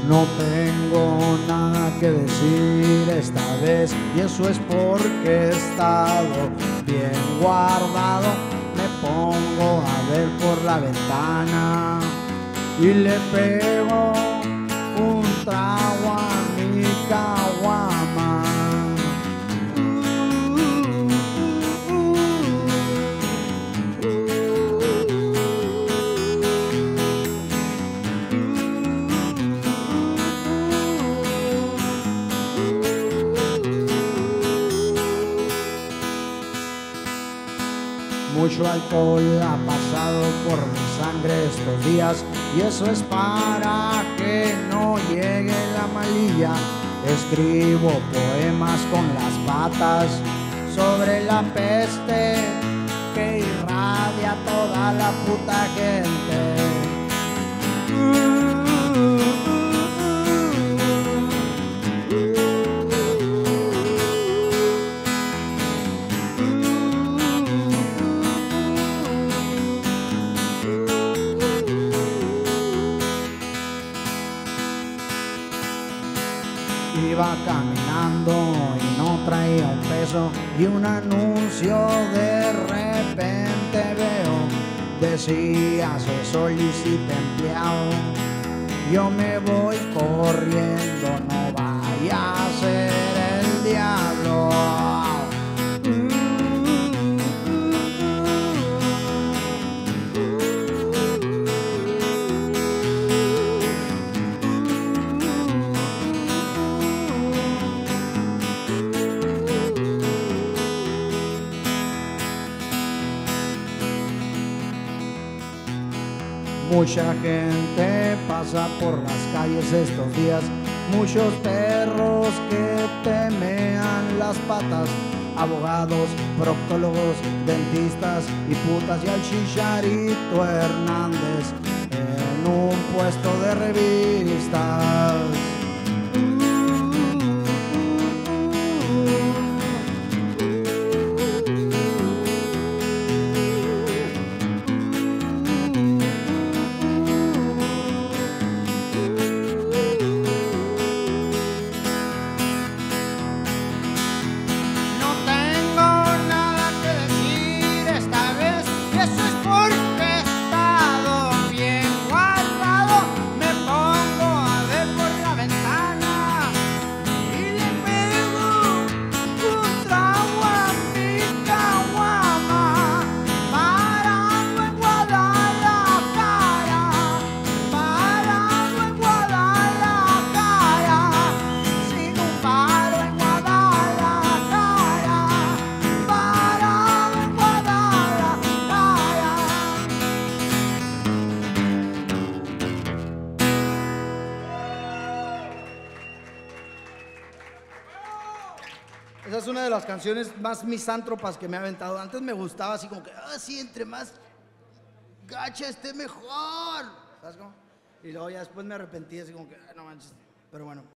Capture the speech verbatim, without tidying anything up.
No tengo nada que decir esta vez, y eso es porque he estado bien guardado. Me pongo a ver por la ventana y le pego un trago a mi caguama. Mucho alcohol ha pasado por mi sangre estos días, y eso es para que no llegue la malilla. Escribo poemas con las patas sobre la peste que irradia toda la puta gente. Iba caminando y no traía un peso, y un anuncio de repente veo, decía se solicita empleado. Yo me voy corriendo, no vaya a ser el diablo. Mucha gente pasa por las calles estos días, muchos perros que temean las patas, abogados, proctólogos, dentistas y putas, y al Chicharito Hernández en un puesto de revistas. Esa es una de las canciones más misántropas que me ha aventado. Antes me gustaba así como que, ah, sí, entre más gacha esté mejor, ¿sabes cómo? Y luego ya después me arrepentí así como que, ah, no manches, pero bueno.